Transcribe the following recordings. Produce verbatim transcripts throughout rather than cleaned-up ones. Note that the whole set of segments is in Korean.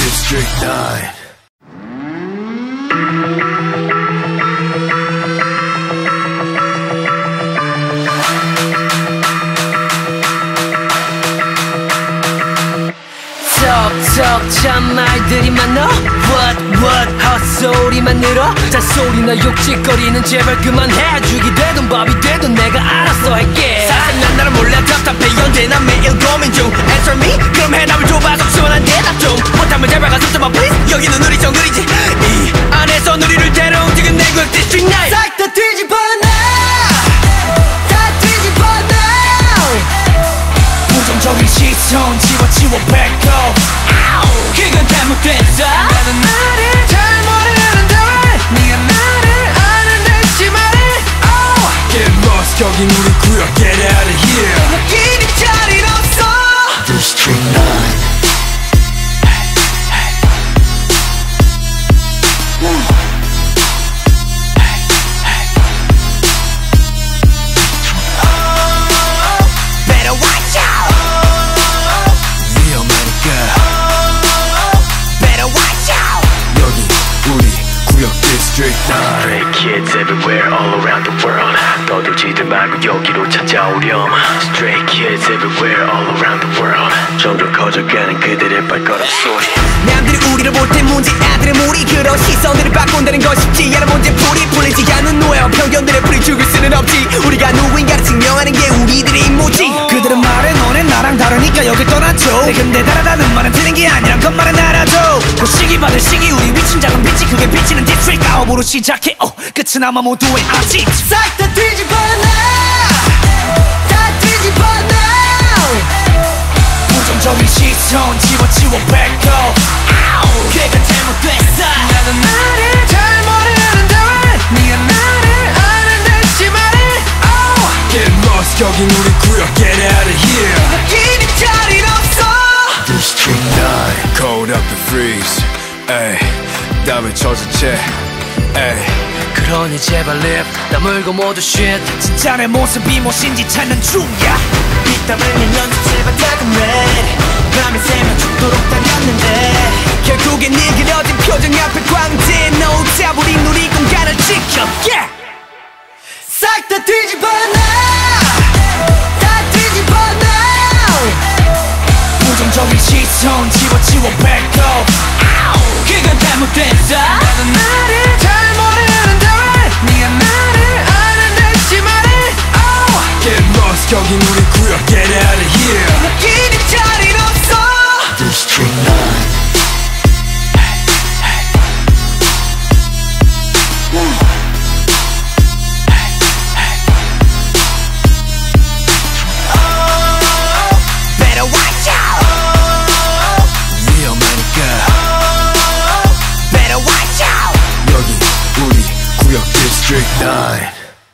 District nine. 참 말들이 많어 What what 헛소리만 늘어 잔소리나 욕짓거리는 제발 그만해 죽이 되든 밥이 되든 내가 알아서 할게 사실 난 나를 몰라 답답해 언제나 매일 고민 중 Answer me 그럼 해답을 줘봐서 시원한 대답 좀 못하면 제발 가서 좀만 please 여기는 우리 정글이지 이 안에서 우리를 데려 움직인 내 구역 District nine 싹 다 뒤집어 놔 다 뒤집어 놔 부정적인 시선 지워지워 back up 그건 잘못됐어 나는 나를 잘 모르는데 왜 네가 나를 아는데 지 말해 oh. Get lost 여긴 우리 구역 Get out of here 너끼리 자리는 없어 District nine Stray kids everywhere all around the world 떠들지들 말고 여기로 찾아오렴 Stray kids everywhere all around the world 점점 커져가는 그들의 발걸음 소리 남들이 우리를 볼 때 문제 아들의 무리 그런 시선들을 바꾼다는 건 쉽지 않은 문제풀이 풀리지 않는 노예와 편견들의 풀이 죽을 수는 없지 우리가 누구인가를 증명하는 게 우리들의 임무지 그들은 말해 너네 나랑 다르니까 여길 떠났죠 근데 다르다는 말은 틀린 게 아니란 것만은 알아줘 그 시기 받을 시기 우리 위친 작은 빛이 그게 비치는 디스트릭 아홉으로 시작해 어 끝은 아마 모두의 아직 싹 다 뒤집어 놔 다 뒤집어 놔 부정적인 시선 지워지워 back up 그건 잘못됐어 나는 나를 잘 모르는데 왜 네가 나를 아는데 지 말해 oh. Get lost 여긴 우리 구역 Get out of here 너끼리 자리는 없어 District nine Cold up and freeze Ay 땀을 젖은 채 Ay 그러니 제발 립 다물고 모두 shit 진짜 내 모습이 무엇인지 찾는 중이야 이 땀을 내면 제발 다금 red 밤이 새면 죽도록 달렸는데 결국엔 네 그려진 표정 앞에 광대 No doubt 우린 우리 공간을 지켜 yeah! 싹 다 뒤집어 놔 다 뒤집어 놔 부정적인 시선 지워지워 back up 그건 잘못됐어 나는 나를 잘 모르는데 왜 네가 나를 아는데 지 말해 oh. Get lost 여긴 우리 구역 Get out of here 너끼리 자리는 없어 District nine District nine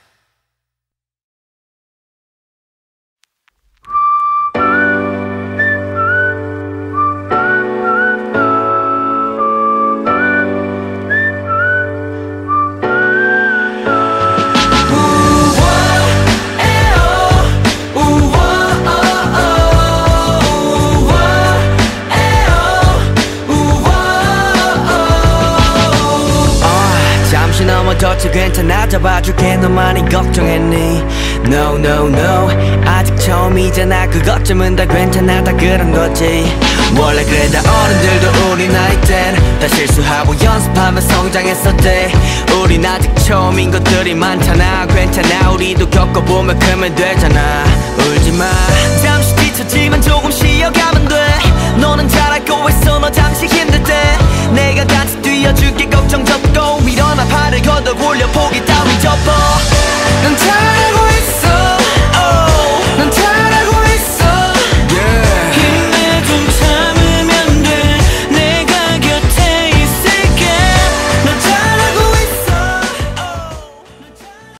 더 괜찮아 잡아줄게 너만이 걱정했니 No no no 아직 처음이잖아 그것쯤은 다 괜찮아 다 그런 거지 원래 그래 다 어른들도 우리 나이 땐 다 실수하고 연습하며 성장했었대 우린 아직 처음인 것들이 많잖아 괜찮아 우리도 겪어보면 크면 되잖아 울지마 잠시 지쳤지만 조금 쉬어가면 돼 너는 잘할 거 있어 너 잠시 힘들 때 내가 같이 뛰어줄게 걱정 접고 일어나 팔을 걷어 올려 포기 따윈 접어 넌